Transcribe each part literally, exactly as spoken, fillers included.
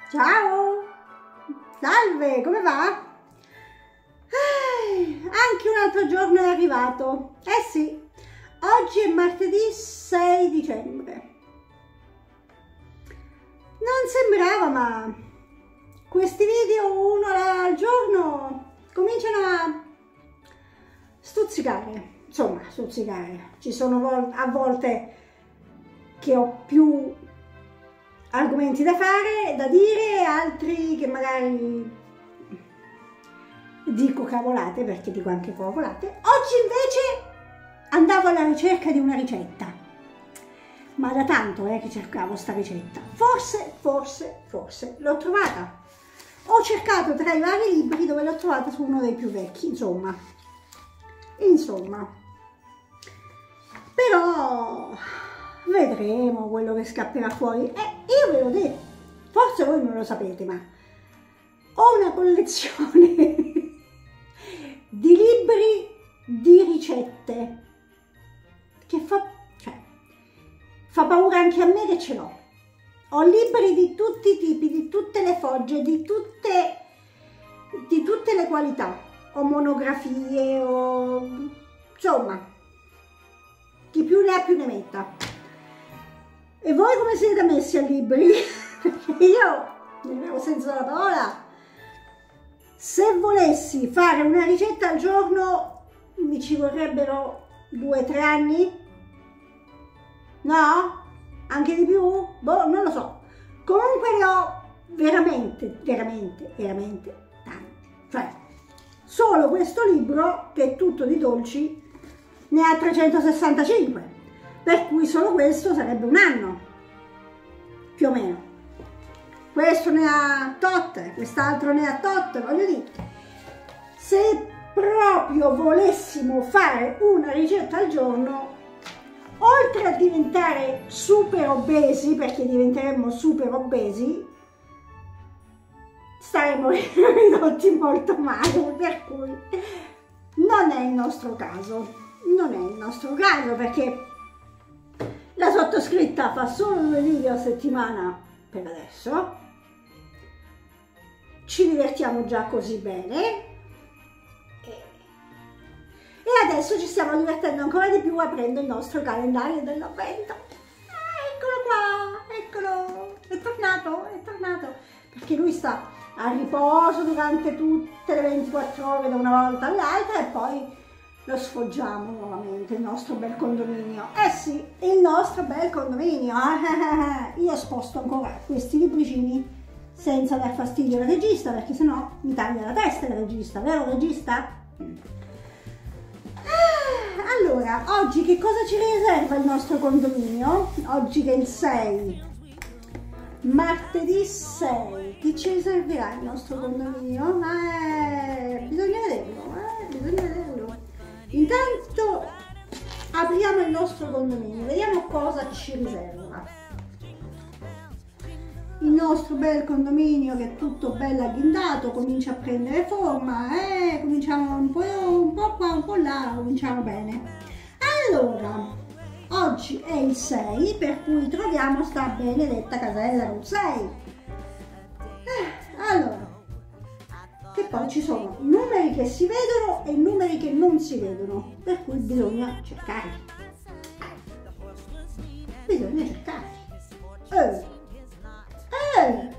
Ciao! Salve, come va? Eh, anche un altro giorno è arrivato. Eh sì, oggi è martedì sei dicembre. Non sembrava, ma questi video uno al giorno cominciano a stuzzicare. Insomma, stuzzicare. Ci sono a volte che ho più argomenti da fare, da dire, altri che magari dico cavolate, perché dico anche cavolate. Oggi invece andavo alla ricerca di una ricetta, ma da tanto eh, che cercavo sta ricetta. Forse, forse, forse l'ho trovata. Ho cercato tra i vari libri dove l'ho trovata su uno dei più vecchi, insomma. Insomma. Però vedremo quello che scapperà fuori. E eh, io ve l'ho detto, forse voi non lo sapete, ma ho una collezione di libri di ricette che fa, cioè, fa paura anche a me che ce l'ho. Ho libri di tutti i tipi, di tutte le fogge, di tutte, di tutte le qualità. Ho monografie, ho, insomma, chi più ne ha più ne metta. E voi come siete messi a libri? Perché io, nel vero senso della parola, se volessi fare una ricetta al giorno mi ci vorrebbero due o tre anni? No? Anche di più? Boh, non lo so. Comunque ne ho veramente, veramente, veramente tanti. Cioè, solo questo libro, che è tutto di dolci, ne ha trecentosessantacinque. Per cui solo questo sarebbe un anno, più o meno. Questo ne ha tot, quest'altro ne ha tot, voglio dire. Se proprio volessimo fare una ricetta al giorno, oltre a diventare super obesi, perché diventeremmo super obesi, staremmo ridotti molto male, per cui non è il nostro caso. Non è il nostro caso, perché la sottoscritta fa solo due video a settimana per adesso, ci divertiamo già così bene e, e adesso ci stiamo divertendo ancora di più aprendo il nostro calendario dell'avvento. Ah, eccolo qua, eccolo, è tornato, è tornato, perché lui sta a riposo durante tutte le ventiquattro ore da una volta all'altra e poi lo sfoggiamo nuovamente, il nostro bel condominio. Eh sì, il nostro bel condominio. Io sposto ancora questi libricini senza dar fastidio al regista, perché sennò mi taglia la testa il regista, vero regista? Allora, oggi che cosa ci riserva il nostro condominio? Oggi che è il sei, martedì sei, che ci riserverà il nostro condominio? Eh, bisogna vederlo, eh, bisogna vederlo. Intanto apriamo il nostro condominio, vediamo cosa ci riserva. Il nostro bel condominio, che è tutto bello agghindato, comincia a prendere forma, eh? Cominciamo un po', un po' qua, un po' là, cominciamo bene. Allora, oggi è il sei, per cui troviamo sta benedetta casella col sei. Eh, allora, che poi ci sono numeri che si vedono e numeri che non si vedono, per cui bisogna cercarli. Bisogna cercarli. Eh. Eh.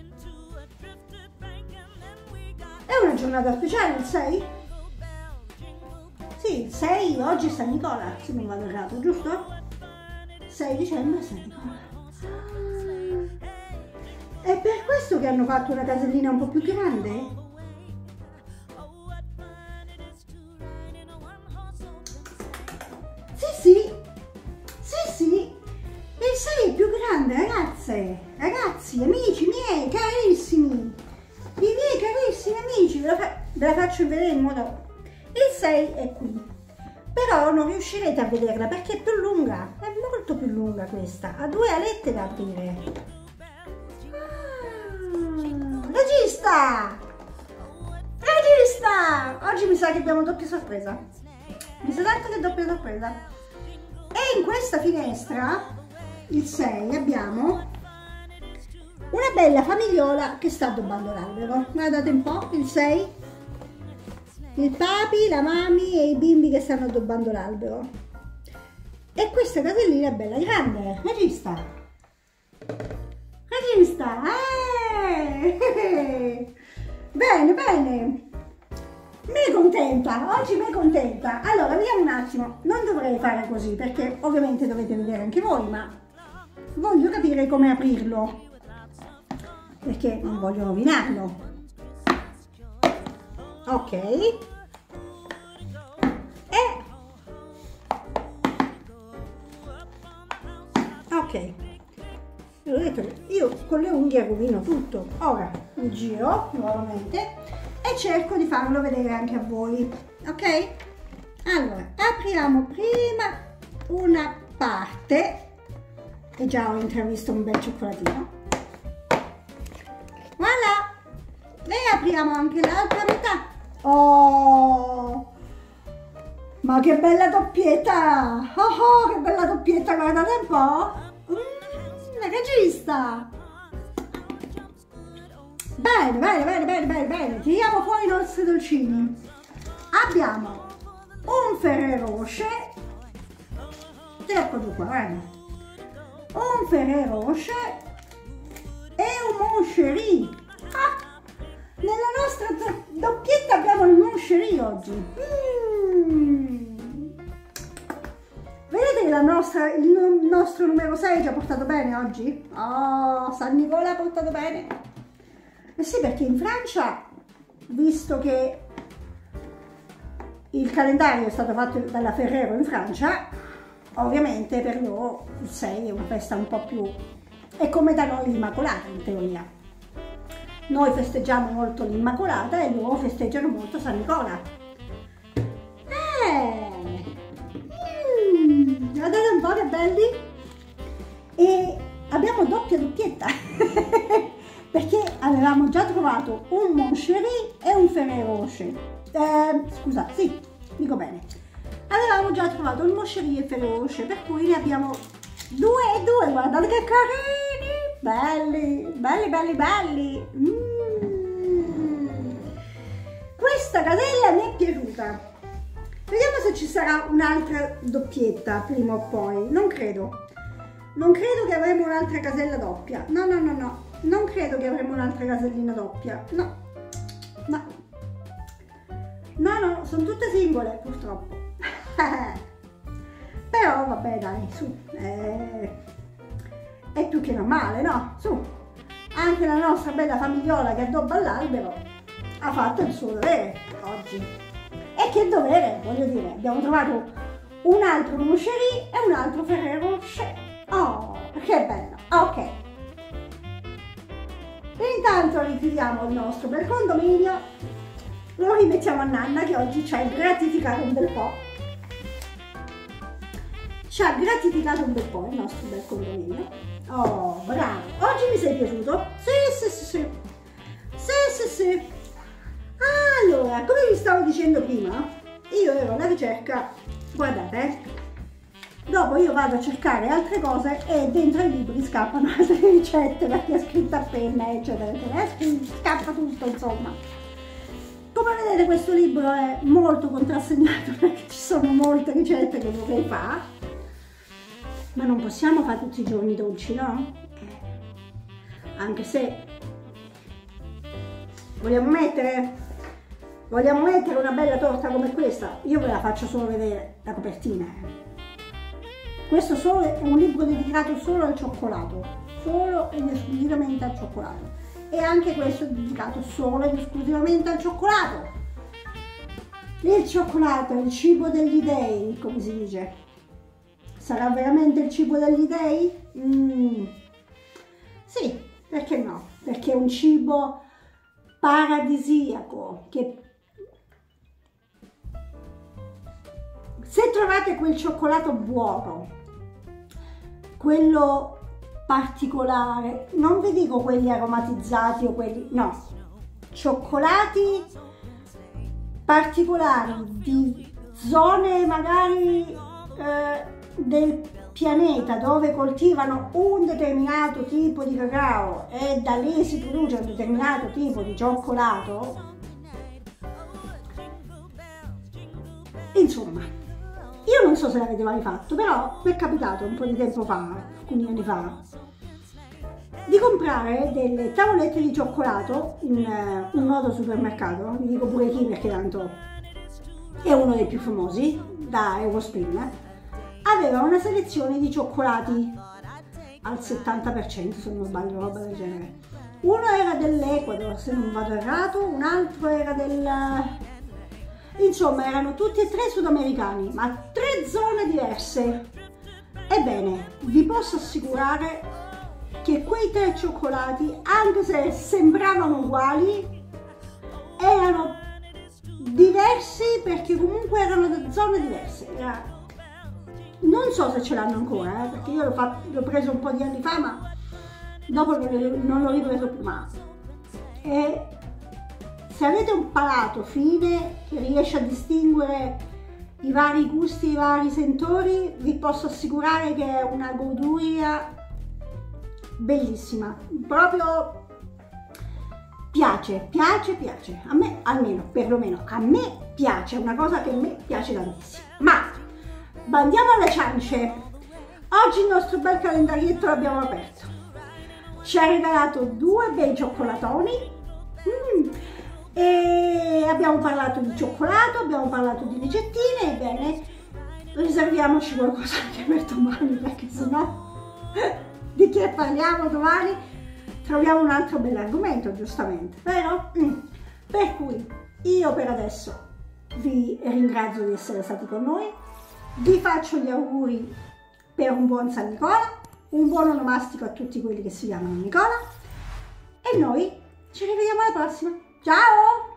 È una giornata speciale il sei? Sì, il sei, oggi è San Nicola, se non vado errato, giusto? sei dicembre è San Nicola. È per questo che hanno fatto una casellina un po' più grande? Sì, sì, sì, il sei è più grande, ragazze, ragazzi, amici miei, carissimi, i miei carissimi amici, ve la, fa ve la faccio vedere in modo, il sei è qui, però non riuscirete a vederla perché è più lunga, è molto più lunga questa, ha due alette da aprire. Ah, regista, regista, oggi mi sa che abbiamo doppia sorpresa, mi sa tanto che è doppia sorpresa. E in questa finestra, il sei, abbiamo una bella famigliola che sta addobbando l'albero. Guardate un po', il sei, il papi, la mami e i bimbi che stanno addobbando l'albero. E questa casellina è bella grande, regista, regista, eh! Bene, bene. Mi contenta, oggi mi contenta. Allora, vediamo un attimo. Non dovrei fare così perché ovviamente dovete vedere anche voi, ma voglio capire come aprirlo perché non voglio rovinarlo. Ok. E ok. L'ho detto, io con le unghie rovino tutto. Ora mi giro nuovamente e cerco di farlo vedere anche a voi, ok? Allora, apriamo prima una parte e già ho intravisto un bel cioccolatino. Voilà! E apriamo anche l'altra metà. Oh! Ma che bella doppietta! Oh, oh, che bella doppietta, guardate un po'! Mm, regista! Bene, bene, bene, bene, bene, bene, tiriamo fuori i nostri dolcini. Abbiamo un Ferrero Rocher, eccolo qua, guarda, un Ferrero Rocher e un Moncherie. Ah, nella nostra doppietta abbiamo il Moncherie oggi. Mm. Vedete che la nostra, il nostro numero sei ci ha portato bene oggi? Oh, San Nicola ha portato bene. Eh sì, perché in Francia, visto che il calendario è stato fatto dalla Ferrero in Francia, ovviamente per loro il sei è una festa un po' più... è come da noi l'Immacolata in teoria. Noi festeggiamo molto l'Immacolata e loro festeggiano molto San Nicola. Eh! Mm, guardate un po' che belli! E abbiamo doppia doppietta! Perché avevamo già trovato un Moncherie e un Ferrero Rocher. Eh, scusa, sì, dico bene. Avevamo già trovato il Moncherie e il Ferrero Rocher, per cui ne abbiamo due e due. Guardate che carini! Belli, belli, belli, belli. Mm. Questa casella mi è piaciuta. Vediamo se ci sarà un'altra doppietta prima o poi. Non credo. Non credo che avremo un'altra casella doppia. No, no, no, no. Non credo che avremo un'altra casellina doppia, no, no, no, no, sono tutte singole purtroppo, però vabbè dai, su, è, è più che normale, no, su, anche la nostra bella famigliola che addobba l'albero ha fatto il suo dovere oggi, e che dovere, voglio dire, abbiamo trovato un altro Moncherie e un altro Ferrero Rocher, oh, che bello, ok. Intanto richiudiamo il nostro bel condominio, lo rimettiamo a Nanna che oggi ci ha gratificato un bel po'. Ci ha gratificato un bel po' il nostro bel condominio. Oh, bravo! Oggi mi sei piaciuto? Sì, sì, sì, sì. Sì, sì, sì. Allora, come vi stavo dicendo prima, io ero alla ricerca, guardate, eh. Dopo io vado a cercare altre cose e dentro ai libri scappano altre ricette perché è scritta a penna, eccetera, eccetera. Scappa tutto, insomma. Come vedete questo libro è molto contrassegnato perché ci sono molte ricette che vorrei fare, ma non possiamo fare tutti i giorni dolci, no? Anche se vogliamo mettere, vogliamo mettere una bella torta come questa, io ve la faccio solo vedere la copertina. Questo solo è un libro dedicato solo al cioccolato, solo ed esclusivamente al cioccolato. E anche questo è dedicato solo ed esclusivamente al cioccolato. Il cioccolato è il cibo degli dei, come si dice. Sarà veramente il cibo degli dei? Mm. Sì, perché no? Perché è un cibo paradisiaco che... Se trovate quel cioccolato buono, quello particolare, non vi dico quelli aromatizzati o quelli, no, cioccolati particolari di zone magari eh, del pianeta dove coltivano un determinato tipo di cacao e da lì si produce un determinato tipo di cioccolato, insomma, io non so se l'avete mai fatto, però mi è capitato un po' di tempo fa, alcuni anni fa, di comprare delle tavolette di cioccolato in uh, un noto supermercato, vi dico pure chi perché tanto è uno dei più famosi, da Eurospin. Aveva una selezione di cioccolati al settanta per cento, se non sbaglio, roba del genere. Uno era dell'Ecuador, se non vado errato, un altro era del... insomma, erano tutti e tre sudamericani, ma tre zone diverse. Ebbene, vi posso assicurare che quei tre cioccolati, anche se sembravano uguali, erano diversi perché comunque erano da zone diverse. Era... non so se ce l'hanno ancora, eh, perché io l'ho, fatto, l'ho preso un po' di anni fa, ma dopo non, non l'ho ripreso più. Ma e se avete un palato fine che riesce a distinguere i vari gusti, i vari sentori, vi posso assicurare che è una goduria bellissima, proprio piace, piace, piace, a me almeno, perlomeno a me piace, è una cosa che a me piace tantissimo. Ma andiamo alle ciance. Oggi il nostro bel calendarietto l'abbiamo aperto, ci ha regalato due bei cioccolatoni mm. e abbiamo parlato di cioccolato, abbiamo parlato di ricettine. Ebbene, riserviamoci qualcosa anche per domani, perché sennò di che parliamo domani? Troviamo un altro bell'argomento, giustamente, vero? Mm. Per cui io per adesso vi ringrazio di essere stati con noi, vi faccio gli auguri per un buon San Nicola, un buon onomastico a tutti quelli che si chiamano Nicola e noi ci rivediamo alla prossima. Ciao!